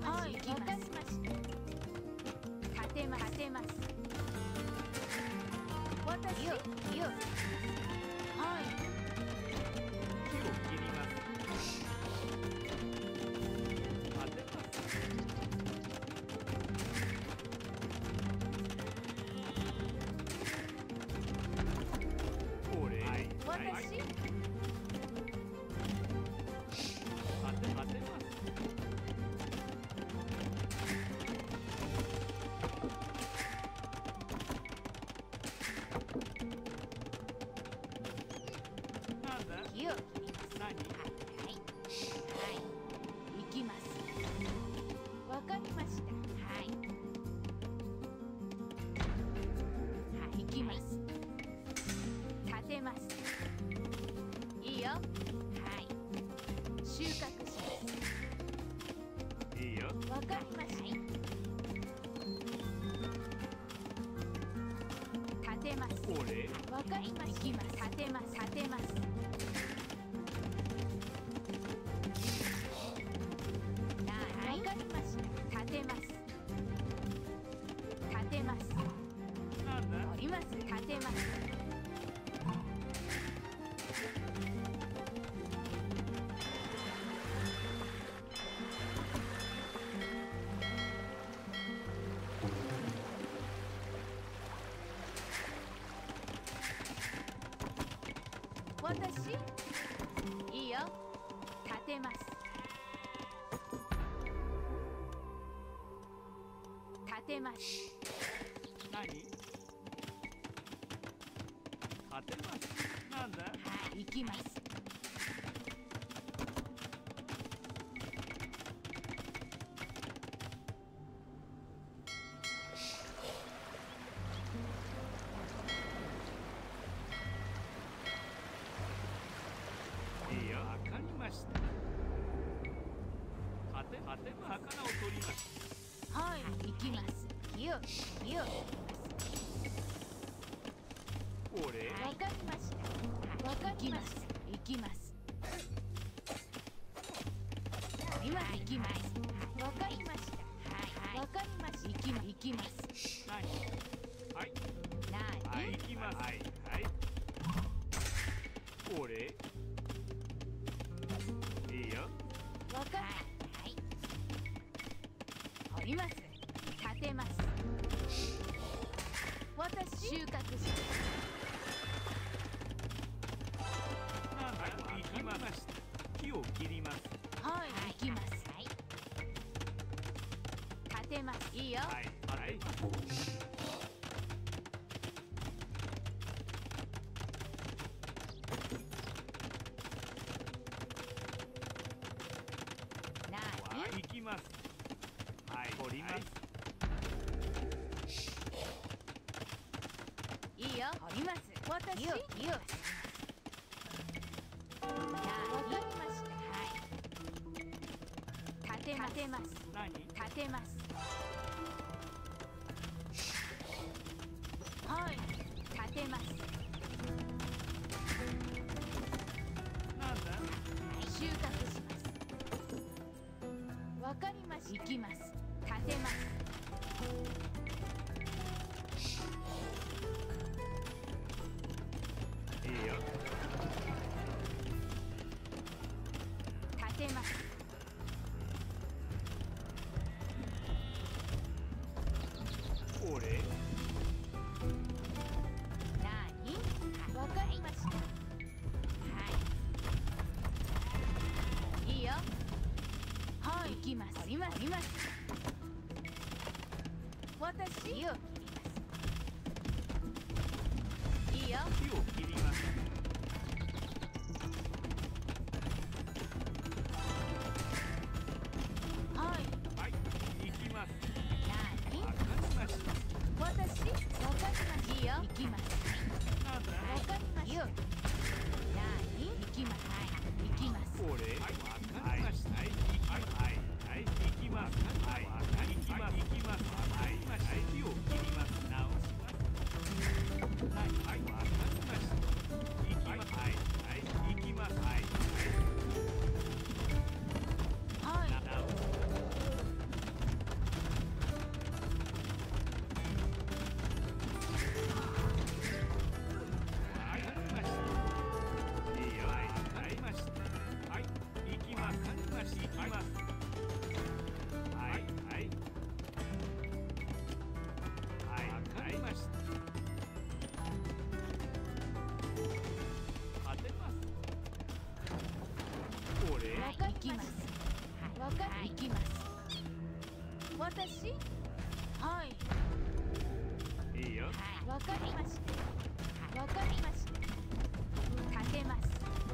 はい、行きます。立てます。立てます。私よ。はい。 木を切ります。立てます。これ。はい。 私。 立てます。なんだ？ 木を切ります。 何？ はい。行きます。わかりました。はい。はい、行きます。立てます。いいよ。はい。収穫します。 いいよ。 わかりました。立てます。 これ。 わかりました。行きます。立てます。立てます。はい。わかりました。立てます。立てます。 なんだ？ おります。立てます。私いいよ。立てます。立てます。 何？立てます。なんだ？ はい、行きます。 いいよ。わかりました。魚を取ります。 はい、行きます。火を。 これ。 わかりました。わかりました。行きます。今行きます。わかりました。はい、わかりました。行きます。 何？はい。 何？ はい、行きます。はい。これ。いいよ。 わかる。はい。掘ります。立てます。私収穫します。 なんだ？行きました。木を切ります。 はい、行きます。はい。立てます。いいよ。 はい。行きます。はい、取ります。 いいよ。掘ります。私よ。わかりました。はい。立てます。 何？ 立てます。はい。立てます。 なんだ？ 収穫します。わかりました。行きます。立てます。 いいよ。 立てます。 これ。 何？わかりました。はい。いいよ。はい、行きます。掘ります。私よ。いいよ。 木を切ります。 はい。 はい、行きます。 何？ わかりました。 私わかります。いいよ。行きます。 なんだ？ わかりました。何？行きます。はい。行きます。 これ。はい、わかりました。はい、行きます。はい、行きます。はい、木を切ります。直します。はい、わかりました。 ました。行きます。はいはい。はい、わかりました。当てます。これ。 わかります。わかり行きます。私？はい。 いいよ。 わかりました。わかりました。立てます。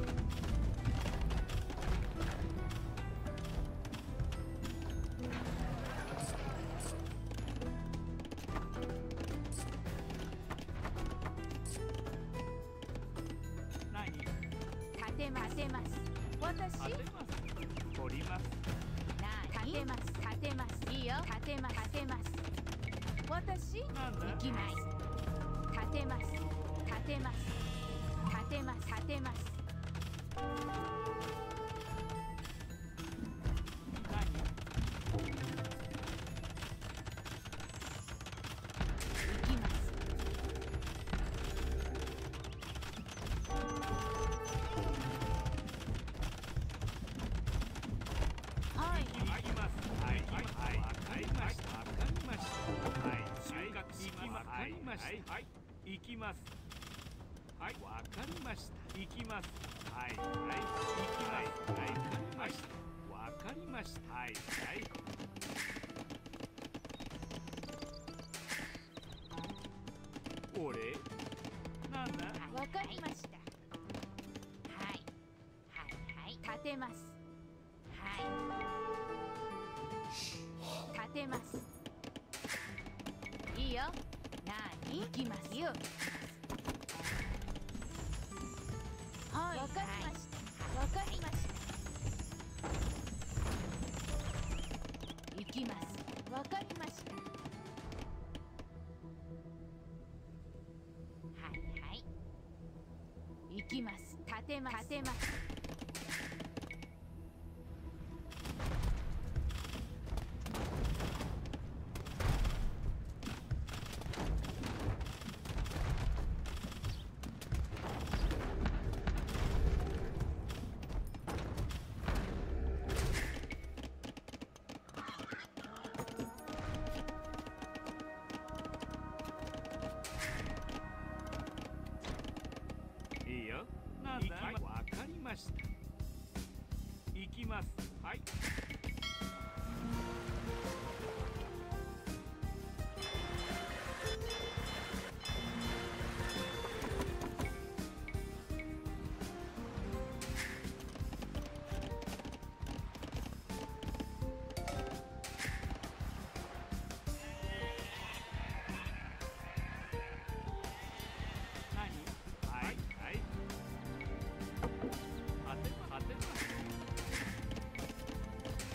何？ 立てます。立てます。私？ 当てます。取ります。 立てます。立てます。いいよ。立てます。立てます。私？ なんだ？ 行きます。立てます。立てます。立てます。立てます。 何？ 行きます。はい。 行きます。はいはいはい。わかりました。わかりました。はい。収穫します。わかりました。はい。行きます。はい。わかりました。行きます。はいはい。行きます。はい。わかりました。わかりました。はいはい。俺？なんだ？ わかりました。はい。はいはい。立てます。はい。立てます。いいよ。なに？行きますよ。はい。わかりました。わかりました。行きます。わかりました。はいはい。行きます。立てます。立てます。 いいよ。なんだ？わかりました。行きます。はい。何？はいはい。当てます。当てます。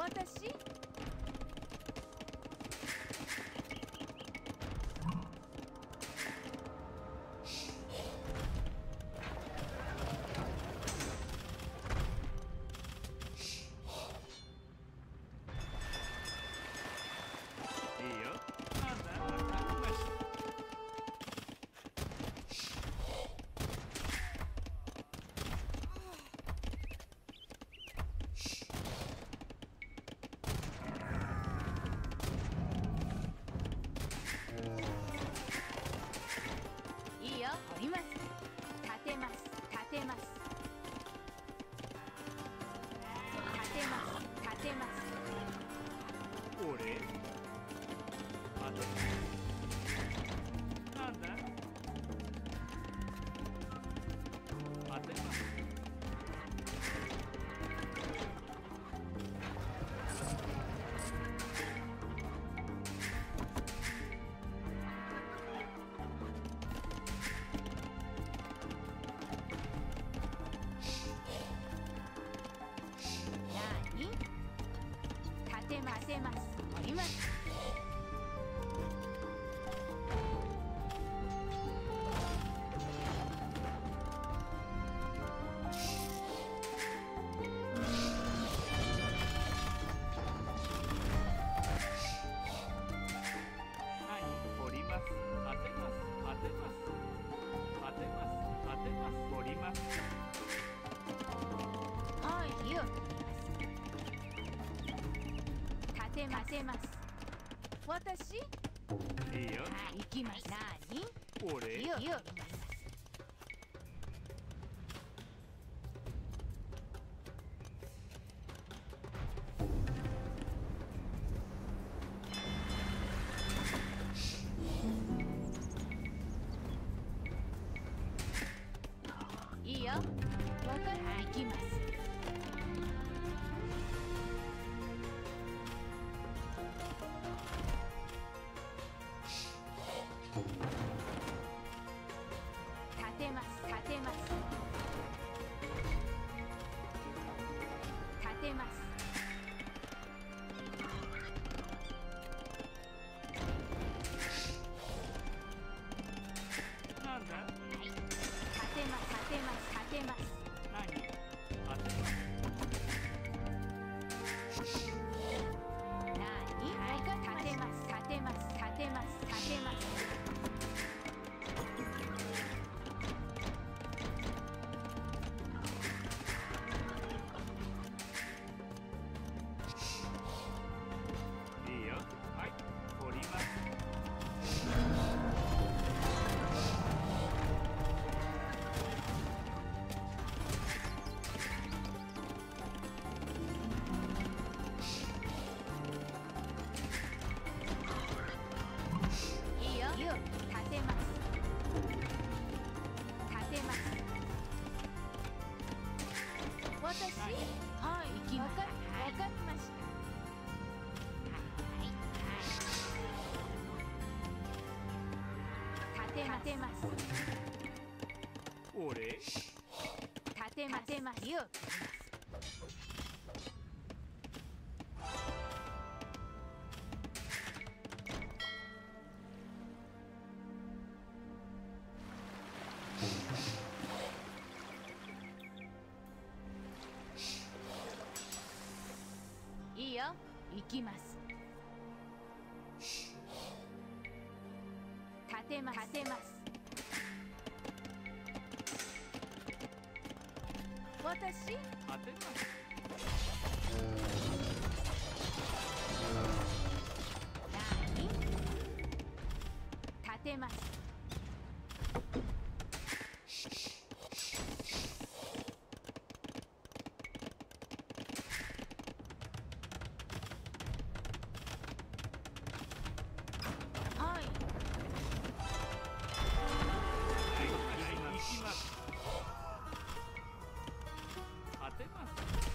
私いいよ。なんだ、わかりました。 いいよ掘ります立てます立てます立てます立てます俺待て。なんだ、待てます。 なに立てます立てます掘ります何、掘ります。当てます。当てます。当てます。当てます。掘ります。 はいよ立てます立てます私いいよ。 行きますなに俺いいよいいよいいよわかる行きます立てます立てます立てますなんだ、 立てます立てます立てます何、当てます。 なにわかりました立てます立てます立てますいいよ。はい、掘ります。 いいよいいよ立てます立てます私はい行きますわかりました立てます俺立てます立てますよいいよ行きます立てます立てます私当てます。 何立てますはい行きます。当てます。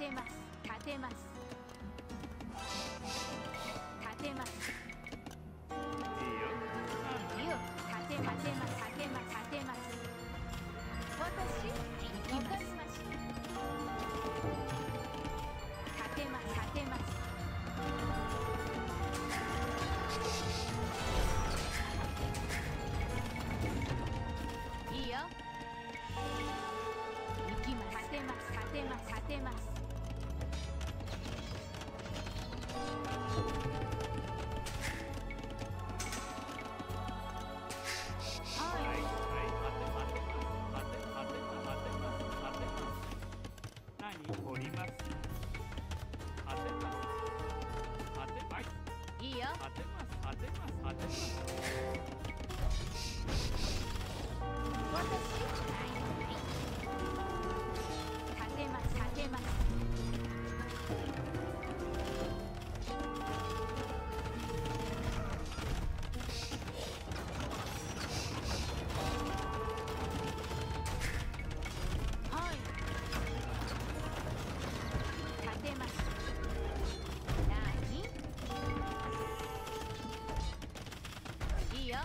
てます立てます立てますいいよ。 いいよ立てます立てます立てます立てます私行きます立てます立てますいいよ行きます立てます立てます立てますはいはい、待てます何掘ります。当てます。当てます。 いいよ当てます。当てます。当てます。 私立てます立てますはい立てます何いいよ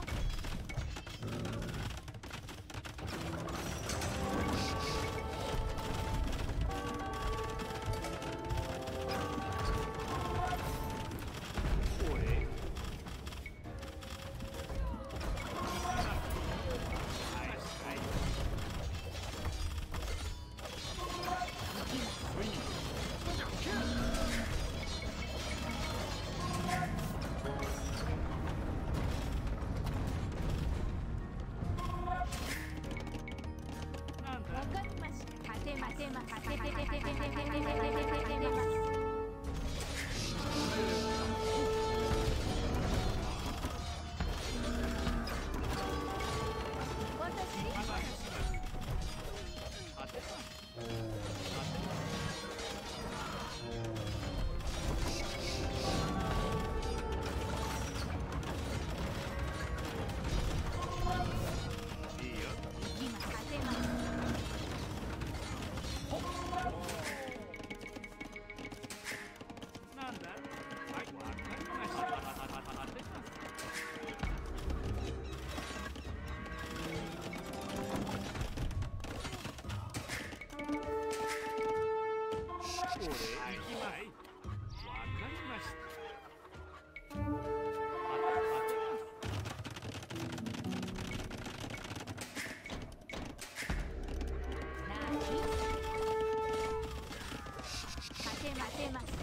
これ。はいはい。なんだ。 わかりました立てます立てます立てます立てます私今します。当てます。当てます。いいよ。 行きます立てますなんだ。はい、わかりました。当てます。これ、行きます。わかりました。当てます。 何立てます